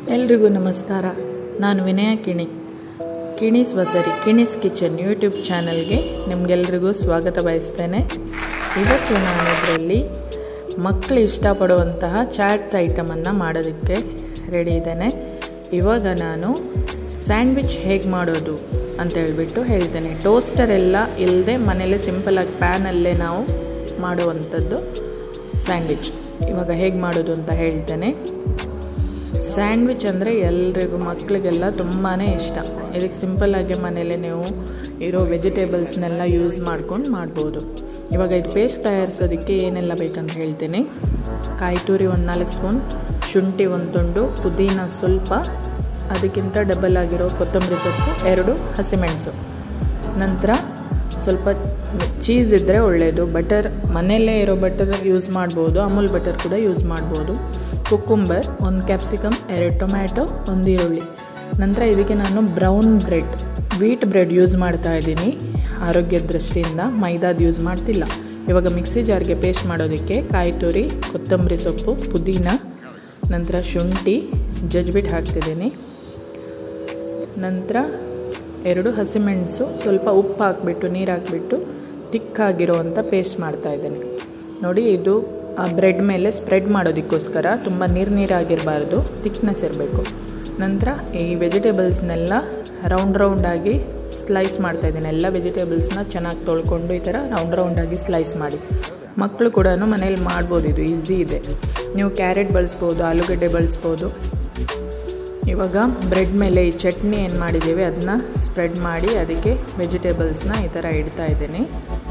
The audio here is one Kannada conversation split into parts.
ಎಲ್ರಿಗೂ ನಮಸ್ಕಾರ. ನಾನು ವಿನಯ ಕಿಣೀಸ್ ವಸರಿ ಕಿಣೀಸ್ ಕಿಚನ್ ಯೂಟ್ಯೂಬ್ ಚಾನಲ್ಗೆ ನಿಮಗೆಲ್ರಿಗೂ ಸ್ವಾಗತ ಬಯಸ್ತೇನೆ. ಇವತ್ತು ನಾನು ಇದರಲ್ಲಿ ಮಕ್ಕಳು ಇಷ್ಟಪಡುವಂತಹ ಚಾಟ್ ಐಟಮನ್ನು ಮಾಡೋದಕ್ಕೆ ರೆಡಿ ಇದ್ದೇನೆ. ಇವಾಗ ನಾನು ಸ್ಯಾಂಡ್ವಿಚ್ ಹೇಗೆ ಮಾಡೋದು ಅಂತ ಹೇಳ್ತೇನೆ. ಟೋಸ್ಟರ್ ಎಲ್ಲ ಇಲ್ಲದೆ ಮನೇಲಿ ಸಿಂಪಲಾಗಿ ಪ್ಯಾನಲ್ಲೇ ನಾವು ಮಾಡುವಂಥದ್ದು ಸ್ಯಾಂಡ್ವಿಚ್. ಇವಾಗ ಹೇಗೆ ಮಾಡೋದು ಅಂತ ಹೇಳ್ತೇನೆ. ಸ್ಯಾಂಡ್ವಿಚ್ ಅಂದರೆ ಎಲ್ರಿಗೂ ಮಕ್ಕಳಿಗೆಲ್ಲ ತುಂಬಾ ಇಷ್ಟ. ಇದಕ್ಕೆ ಸಿಂಪಲ್ಲಾಗಿ ಮನೇಲಿ ನೀವು ಇರೋ ವೆಜಿಟೇಬಲ್ಸ್ನೆಲ್ಲ ಯೂಸ್ ಮಾಡ್ಕೊಂಡು ಮಾಡ್ಬೋದು. ಇವಾಗ ಇದು ಪೇಸ್ಟ್ ತಯಾರಿಸೋದಕ್ಕೆ ಏನೆಲ್ಲ ಬೇಕಂತ ಹೇಳ್ತೀನಿ. ಕಾಯಿ ತುರಿ 4 ಸ್ಪೂನ್, ಶುಂಠಿ 1 ತುಂಡು, ಪುದೀನ ಸ್ವಲ್ಪ, ಅದಕ್ಕಿಂತ ಡಬಲ್ ಆಗಿರೋ ಕೊತ್ತಂಬರಿ ಸೊಪ್ಪು, 2 ಹಸಿಮೆಣಸು. ನಂತರ ಸ್ವಲ್ಪ ಚೀಸ್ ಇದ್ದರೆ ಒಳ್ಳೆಯದು. ಬಟರ್ ಮನೆಯಲ್ಲೇ ಇರೋ ಬಟರ್ ಯೂಸ್ ಮಾಡ್ಬೋದು, ಅಮೂಲ್ ಬಟರ್ ಕೂಡ ಯೂಸ್ ಮಾಡ್ಬೋದು. ಕುಕ್ಕುಂಬರ್, 1 ಕ್ಯಾಪ್ಸಿಕಮ್, 2 ಟೊಮ್ಯಾಟೊ, 1 ಈರುಳ್ಳಿ. ನಂತರ ಇದಕ್ಕೆ ನಾನು brown bread, wheat bread use ಮಾಡ್ತಾ ಇದ್ದೀನಿ ಆರೋಗ್ಯದ ದೃಷ್ಟಿಯಿಂದ. ಮೈದಾದ ಯೂಸ್ ಮಾಡ್ತಿಲ್ಲ. ಇವಾಗ ಮಿಕ್ಸಿ ಜಾರ್ಗೆ ಪೇಸ್ಟ್ ಮಾಡೋದಕ್ಕೆ ಕಾಯಿ ತುರಿ, ಕೊತ್ತಂಬರಿ ಸೊಪ್ಪು, ಪುದೀನ, ನಂತರ ಶುಂಠಿ ಜಜ್ಬಿಟ್ಟು ಹಾಕ್ತಿದ್ದೀನಿ. ನಂತರ 2 ಹಸಿಮೆಣಸು, ಸ್ವಲ್ಪ ಉಪ್ಪು ಹಾಕಿಬಿಟ್ಟು ನೀರು ಹಾಕಿಬಿಟ್ಟು ತಿಕ್ಕಾಗಿರೋವಂಥ ಪೇಸ್ಟ್ ಮಾಡ್ತಾಯಿದ್ದೇನೆ. ನೋಡಿ, ಇದು ಆ ಬ್ರೆಡ್ ಮೇಲೆ ಸ್ಪ್ರೆಡ್ ಮಾಡೋದಕ್ಕೋಸ್ಕರ ತುಂಬ ನೀರಾಗಿರಬಾರ್ದು, ತಿಕ್ನೆಸ್ ಇರಬೇಕು. ನಂತರ ಈ ವೆಜಿಟೇಬಲ್ಸ್ನೆಲ್ಲ ರೌಂಡಾಗಿ ಸ್ಲೈಸ್ ಮಾಡ್ತಾಯಿದ್ದೀನಿ. ಎಲ್ಲ ವೆಜಿಟೇಬಲ್ಸ್ನ ಚೆನ್ನಾಗಿ ತೊಳ್ಕೊಂಡು ಈ ಥರ ರೌಂಡಾಗಿ ಸ್ಲೈಸ್ ಮಾಡಿ. ಮಕ್ಕಳು ಕೂಡ ಮನೇಲಿ ಮಾಡ್ಬೋದು, ಇದು ಈಸಿ ಇದೆ. ನೀವು ಕ್ಯಾರೆಟ್ ಬಳಸ್ಬೋದು, ಆಲೂಗಡ್ಡೆ ಬಳಸ್ಬೋದು. ಇವಾಗ ಬ್ರೆಡ್ ಮೇಲೆ ಈ ಚಟ್ನಿ ಏನು ಮಾಡಿದ್ದೀವಿ ಅದನ್ನ ಸ್ಪ್ರೆಡ್ ಮಾಡಿ ಅದಕ್ಕೆ ವೆಜಿಟೇಬಲ್ಸ್ನ ಈ ಥರ ಇಡ್ತಾ ಇದ್ದೀನಿ.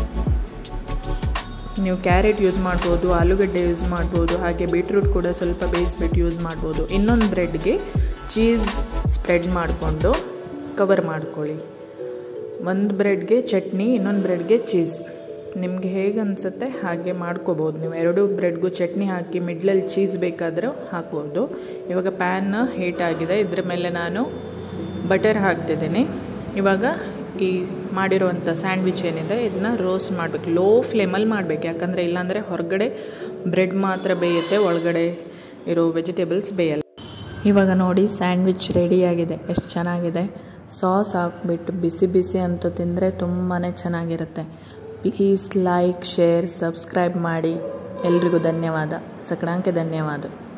ನೀವು ಕ್ಯಾರೆಟ್ ಯೂಸ್ ಮಾಡ್ಬೋದು, ಆಲೂಗಡ್ಡೆ ಯೂಸ್ ಮಾಡ್ಬೋದು, ಹಾಗೆ ಬೀಟ್ರೂಟ್ ಕೂಡ ಸ್ವಲ್ಪ ಬೇಯಿಸ್ಬಿಟ್ಟು ಯೂಸ್ ಮಾಡ್ಬೋದು. ಇನ್ನೊಂದು ಬ್ರೆಡ್ಗೆ ಚೀಸ್ ಸ್ಪ್ರೆಡ್ ಮಾಡಿಕೊಂಡು ಕವರ್ ಮಾಡ್ಕೊಳ್ಳಿ. ಒಂದು ಬ್ರೆಡ್ಗೆ ಚಟ್ನಿ, ಇನ್ನೊಂದು ಬ್ರೆಡ್ಗೆ ಚೀಸ್. ನಿಮಗೆ ಹೇಗೆ ಅನಿಸುತ್ತೆ ಹಾಗೆ ಮಾಡ್ಕೋಬೋದು. ನೀವು 2 ಬ್ರೆಡ್ಗೂ ಚಟ್ನಿ ಹಾಕಿ ಮಿಡ್ಲಲ್ಲಿ ಚೀಸ್ ಬೇಕಾದರೂ ಹಾಕ್ಬೋದು. ಇವಾಗ ಪ್ಯಾನ್ ಹೀಟ್ ಆಗಿದೆ, ಇದ್ರ ಮೇಲೆ ನಾನು ಬಟರ್ ಹಾಕ್ತಿದ್ದೀನಿ. ಇವಾಗ ಈ ಮಾಡಿರುವಂಥ ಸ್ಯಾಂಡ್ವಿಚ್ ಏನಿದೆ ಇದನ್ನ ರೋಸ್ಟ್ ಮಾಡಬೇಕು. ಲೋ ಫ್ಲೇಮಲ್ಲಿ ಮಾಡಬೇಕು, ಯಾಕಂದರೆ ಇಲ್ಲಾಂದರೆ ಹೊರಗಡೆ ಬ್ರೆಡ್ ಮಾತ್ರ ಬೇಯುತ್ತೆ, ಒಳಗಡೆ ಇರೋ ವೆಜಿಟೇಬಲ್ಸ್ ಬೇಯಲ್ಲ. ಇವಾಗ ನೋಡಿ, ಸ್ಯಾಂಡ್ವಿಚ್ ರೆಡಿಯಾಗಿದೆ. ಎಷ್ಟು ಚೆನ್ನಾಗಿದೆ. ಸಾಸ್ ಹಾಕ್ಬಿಟ್ಟು ಬಿಸಿ ಅಂತೂ ತಿಂದರೆ ತುಂಬಾ ಚೆನ್ನಾಗಿರುತ್ತೆ. ಪ್ಲೀಸ್ ಲೈಕ್, ಶೇರ್, ಸಬ್ಸ್ಕ್ರೈಬ್ ಮಾಡಿ. ಎಲ್ರಿಗೂ ಧನ್ಯವಾದ, ಸಕಣಾಂಕೆ ಧನ್ಯವಾದ.